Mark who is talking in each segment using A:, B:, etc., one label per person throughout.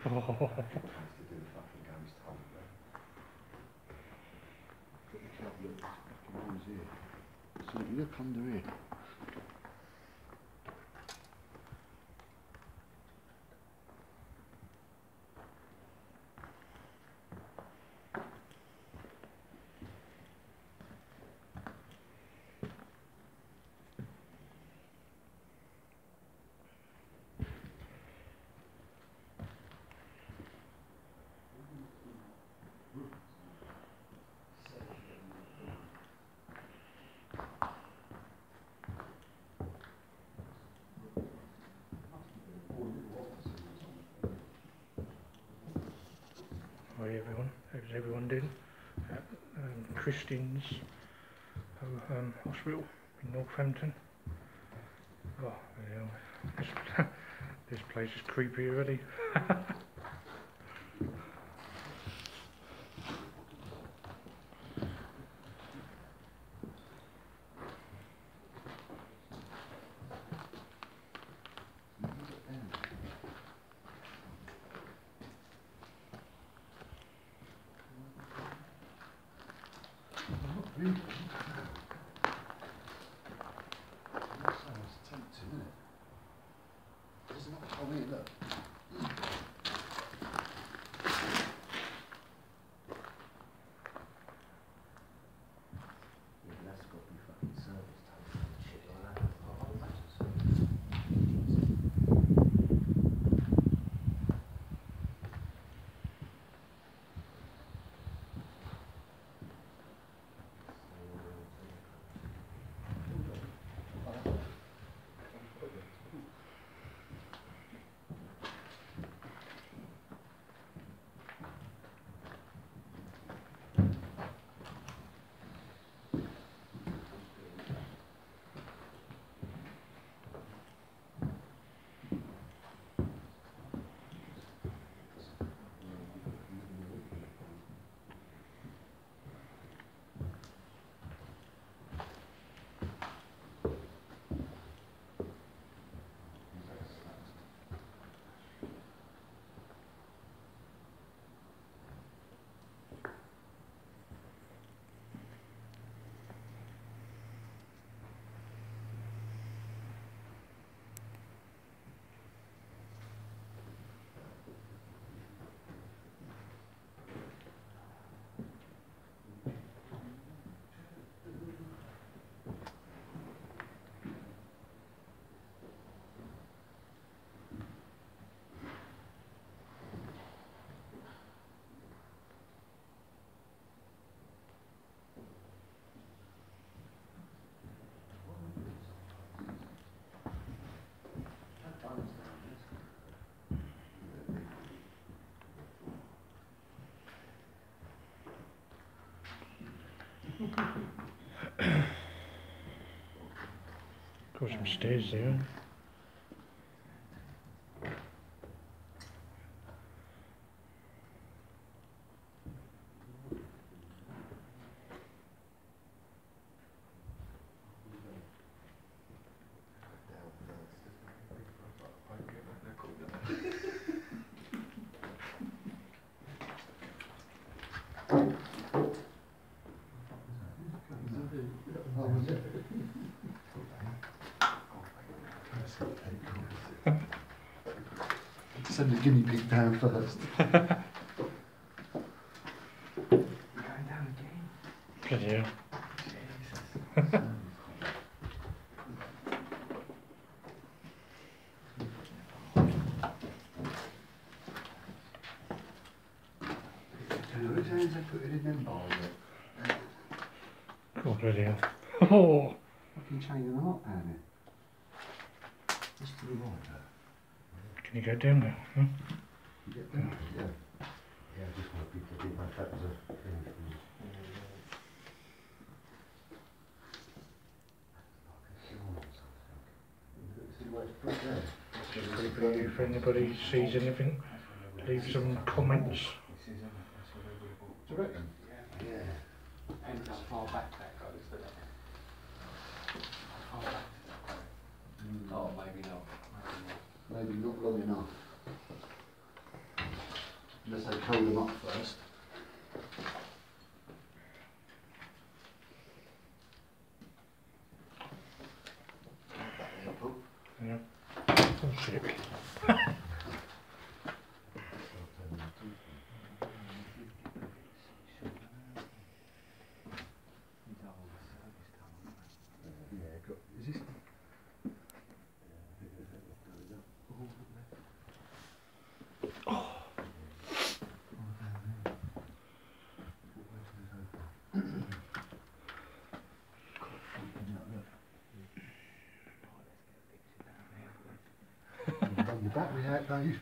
A: Oh.
B: So look under here.
A: Hi everyone, how's everyone doing? At Christian's Hospital in Northampton. Oh, yeah, this place is creepy already. Got some stairs there.
B: Send the guinea pig down first. We're going down again.
A: Bloody hell.
B: Jesus. Which hands they put it in them bowls?
A: Oh, bloody hell. Oh!
B: Fucking chain and a knot down here. Just to the right there.
A: Can you go down there? Huh?
B: You get down? Yeah. Yeah, I just want to be didn't know if that was a thing for you. Like a yawn or something. See where it's put there?
A: Just creepy. If anybody sees anything, leave some comments.
B: Do you reckon? Yeah.
C: Depends how far back that goes, doesn't it? How far back does that go? Oh, maybe not.
B: Maybe not long enough.
C: unless they coal them up first.
A: Yeah. Oh shit.
B: Is this? Your battery out, Dave.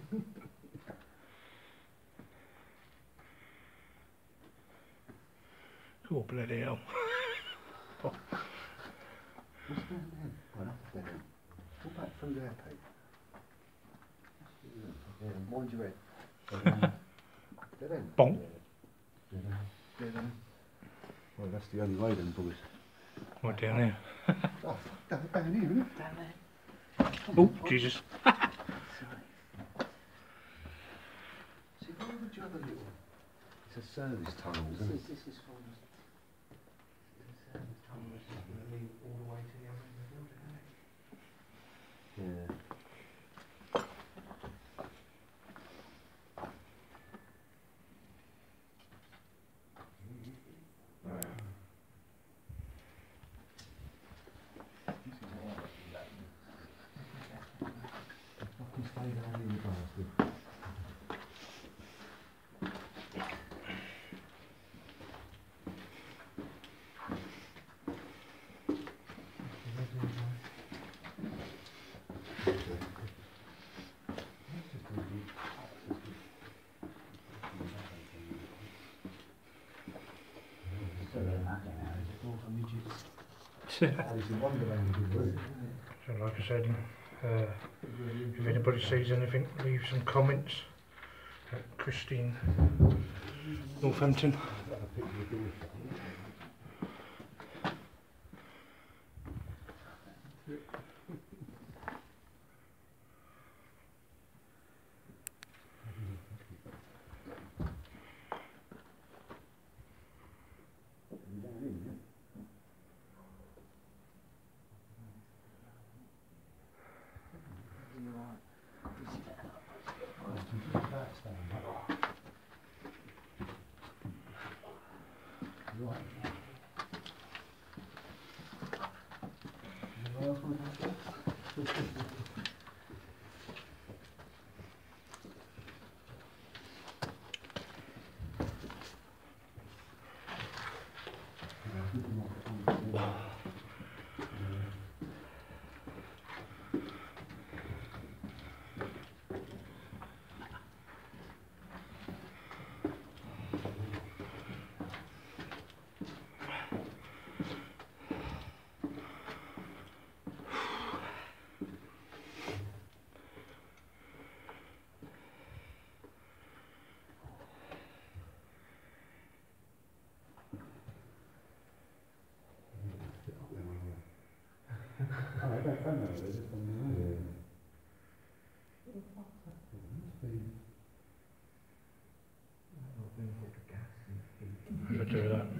A: Oh bloody hell.
B: What's down there? Well, that's dead end. Go back through there, Pete. Yeah, mind your head. Dead end.
A: Bonk.
B: Dead end. Dead end. Well, that's the only way then, boys.
A: What down there?
B: Oh, down here, isn't it?
C: Down there.
A: Oh Jesus.
B: See, why would you have a little... It's a service tunnel, isn't it?
C: This is from the service tunnel, which is going to lead all the way to the other end of the building, isn't it?
B: Yeah. Fucking stay down here, you bastard.
A: So like I said, if anybody sees anything, leave some comments. Christine, Northampton. Could do that.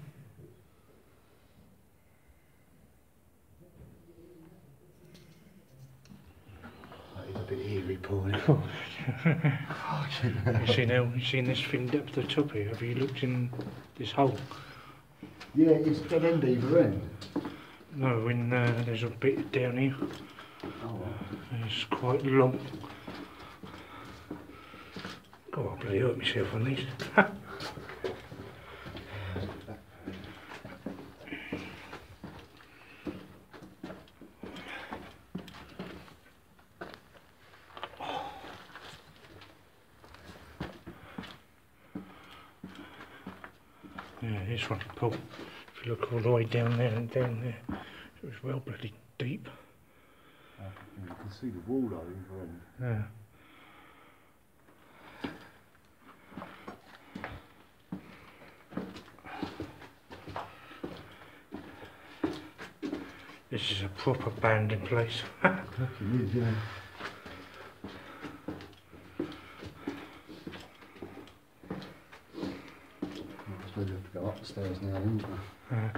B: That is a bit eerie, Paul.
A: You seen this thing up the top here? Have you looked in this hole?
B: Yeah, it's dead end either end.
A: No, when there's a bit down here.
B: Oh,
A: It's quite long. Oh, I bloody hurt myself on these. Yeah, this one, Paul. If you look all the way down there and down there, it was well bloody deep.
B: you can see the wall though either end.
A: Yeah. This is a proper abandoned place.
B: It is, yeah. upstairs now, isn't it?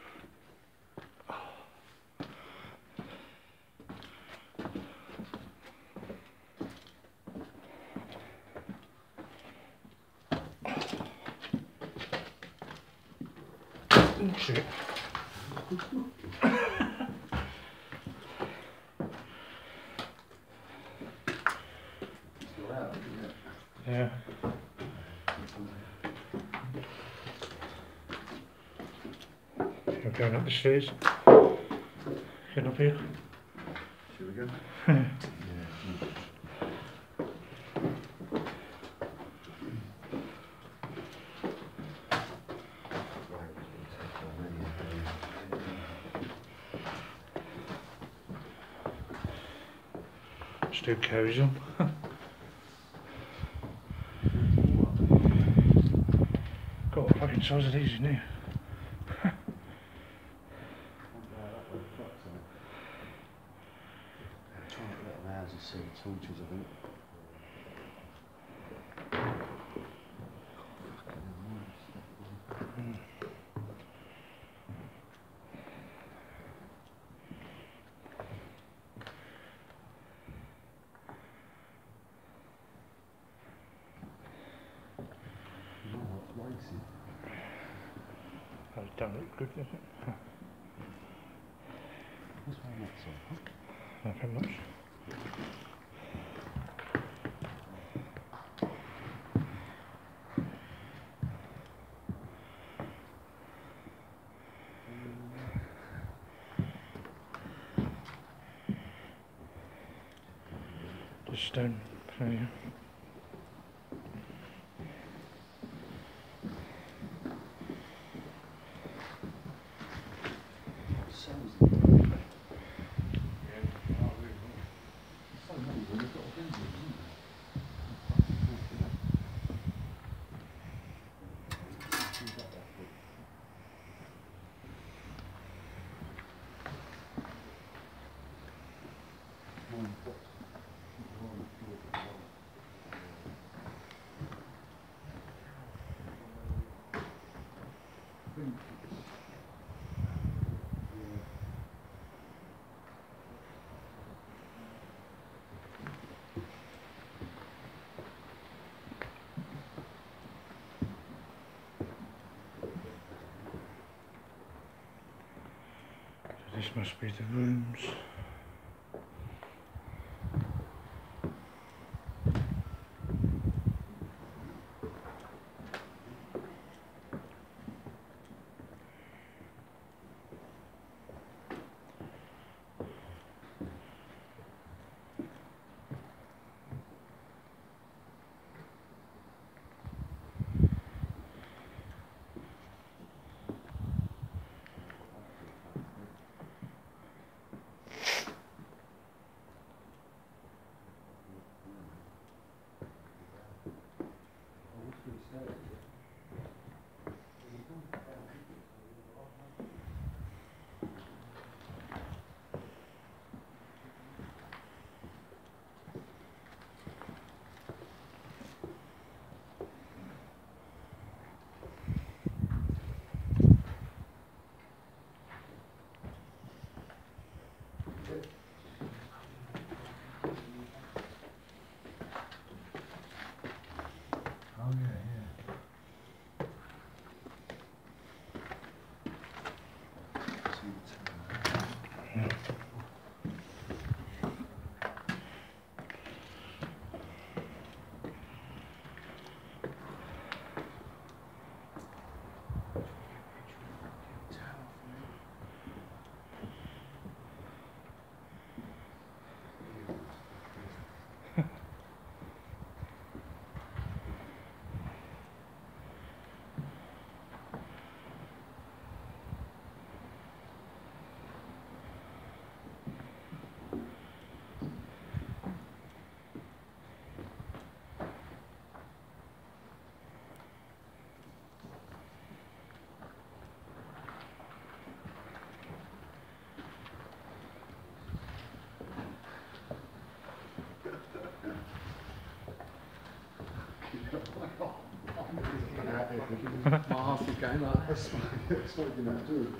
A: Oh shit.
B: Still out, isn't it?
A: Yeah. You're going up the stairs. Get up here.
B: Should we go?
A: Yeah. Still carries on. Got a fucking size of these in here.
B: Trying to let them out and see the torches, I think. Racing.
A: That don't look good, does it?
B: What's wrong with that side?
A: Nothing much. Just stone. So, yeah. This must be the rooms.
C: My half is going like
B: That's what you're going to do.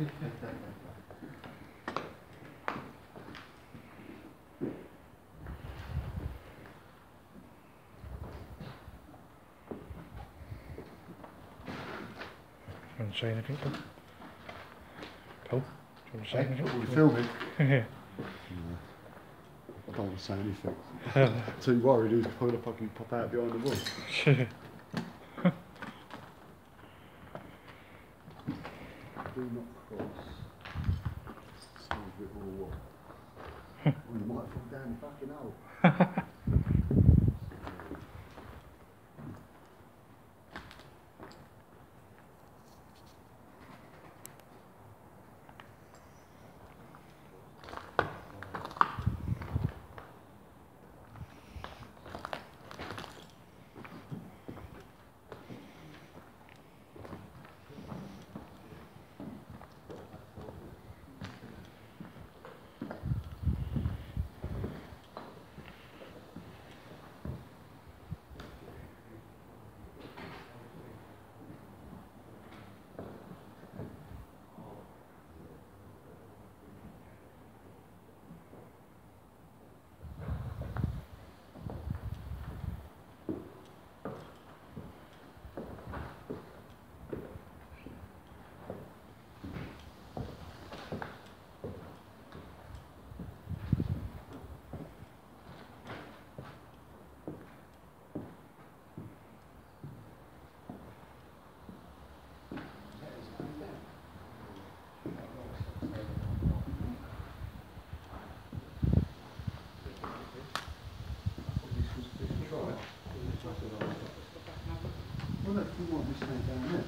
A: You want to say anything, Paul? Paul, do you want to say anything?
B: We're filming.
A: Yeah.
B: I don't want to say anything. Too worried who's going to fucking pop out behind the wall. Do not cross. Some of it or what? Or you might fall down the fucking hole. Well, look, you might be staying down there.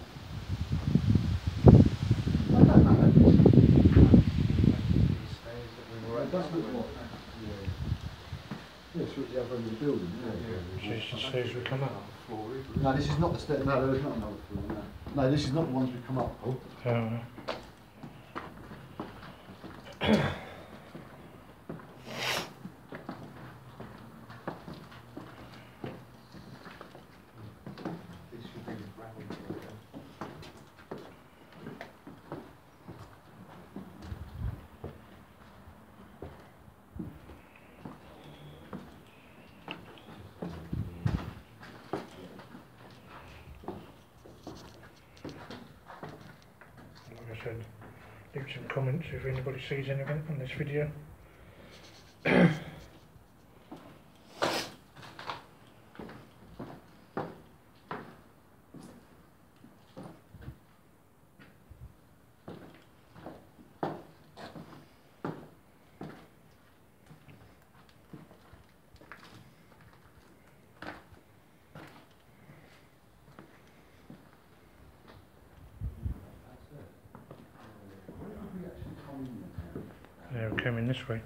B: I don't know. It does look like that. Yeah. Yeah, it's at the other end of the building. Yeah.
A: She's the stairs we come up.
B: No, this is not the stairs. No, there's not another floor. No. No, this is not the ones we come up. Oh.
A: Like I said, leave some comments if anybody sees anything on this video. They're coming this way.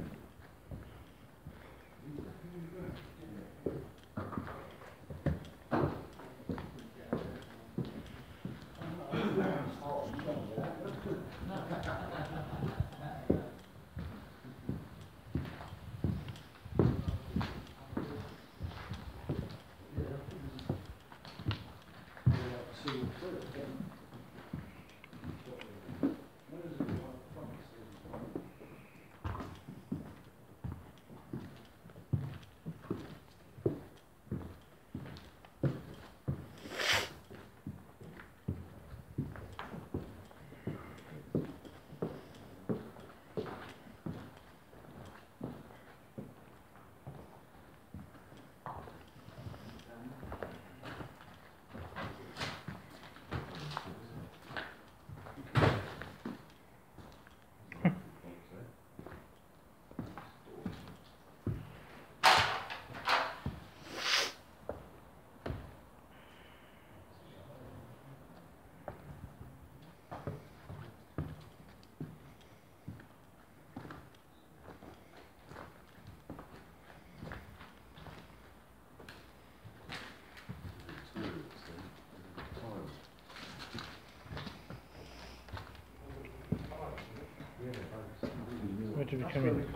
A: Where did we come in?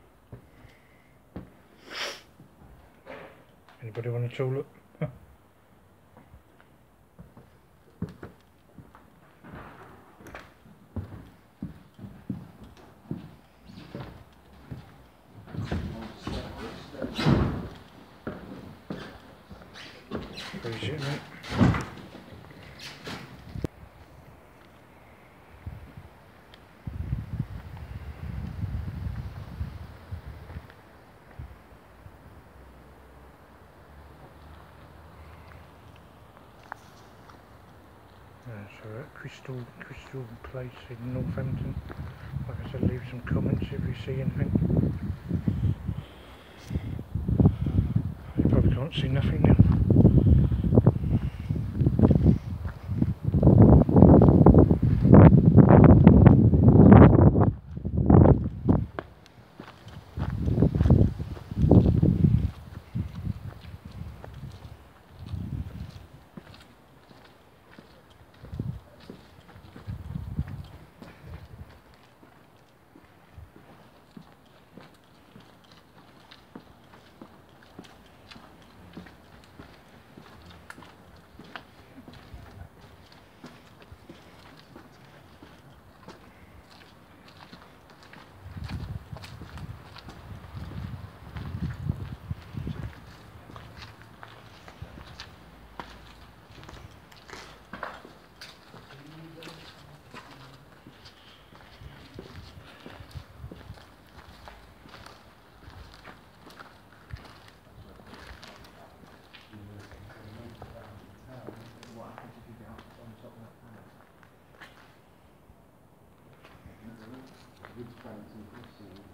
A: Anybody want to tool it? for Crystal Place in Northampton. Like I said, leave some comments if you see anything. You probably can't see nothing now.
C: What happens if you get up on top of that tower?
B: Wood's bouncing across the wall.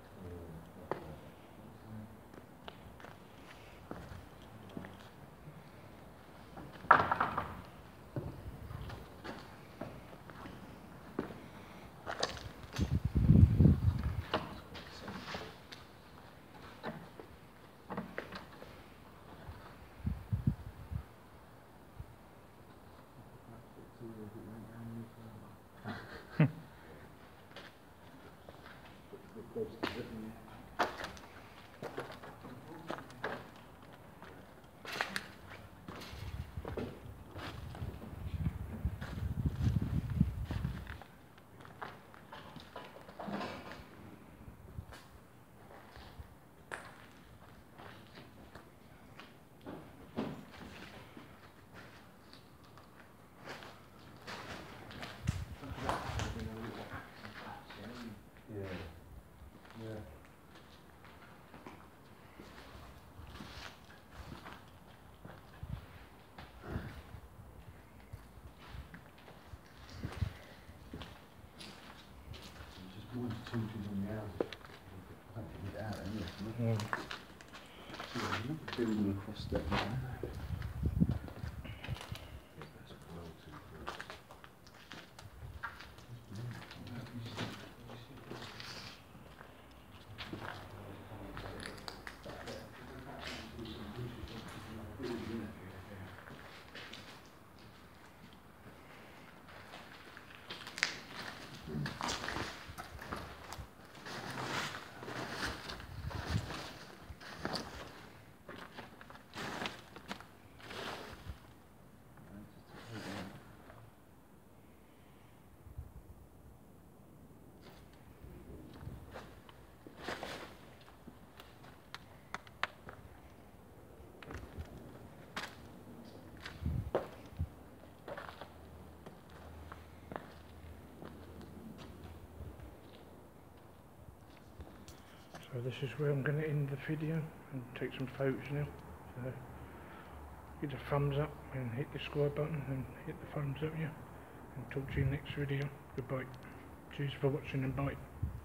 B: One's tilted on the house. I don't think it's out anyway. Building across that line.
A: So this is where I'm going to end the video and take some photos now. So hit the thumbs up and hit the subscribe button and hit the thumbs up, yeah. And talk to you next video. Goodbye. Cheers for watching and bye.